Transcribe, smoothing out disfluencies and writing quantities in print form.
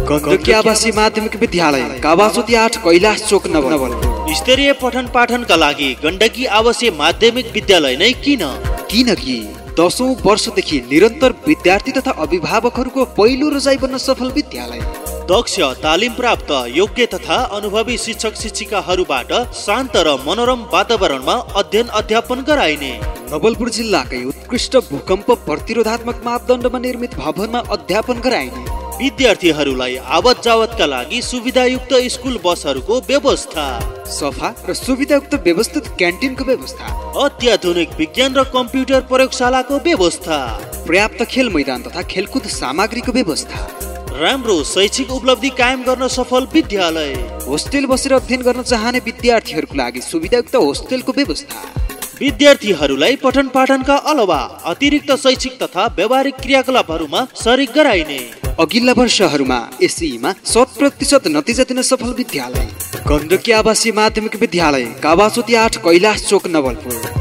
गण्डकी आवासीय माध्यमिक विद्यालय कावासोती 8 कैलाश चोक नवलपुर। स्तरीय पठन पाठनका लागि गण्डकी आवासीय माध्यमिक विद्यालय नै किनकि 10औं वर्षदेखि निरन्तर विद्यार्थी तथा अभिभावकहरूको पहिलो रोजाइ बन्न सफल विद्यालय। दक्ष तालिम प्राप्त योग्य तथा अनुभवी शिक्षक शिक्षिकाहरूबाट शान्त र मनोरम वातावरणमा अध्ययन अध्यापन गराइने। नवलपुर जिल्लाकै उत्कृष्ट भूकम्प प्रतिरोधात्मक मापदण्डमा निर्मित भवनमा अध्यापन गराइने। विद्यार्थीहरूलाई आवत जावतका लागि सुविधायुक्त स्कुल बसहरूको व्यवस्था, सफा र सुविधायुक्त व्यवस्थित क्यान्टिनको व्यवस्था, अत्याधुनिक विज्ञान र कम्प्युटर प्रयोगशालाको व्यवस्था, पर्याप्त खेल मैदान तथा खेलकुद सामग्रीको व्यवस्था, राम्रो शैक्षिक उपलब्धि कायम गर्न सफल विद्यालय, होस्टेल बसेर अध्ययन गर्न चाहने विद्यार्थीहरूको लागि सुविधायुक्त होस्टेलको व्यवस्था, विद्यार्थीहरूलाई पठन पाठनका अलावा अतिरिक्त शैक्षिक तथा व्यावहारिक क्रियाकलापहरूमा सरिक गराइने। अघिल्ला वर्षहरूमा एसईमा 100% नतिजा दिन सफल विद्यालय गण्डकी आवासीय माध्यमिक विद्यालय कावासोती 8 कैलाश चोक नवलपुर।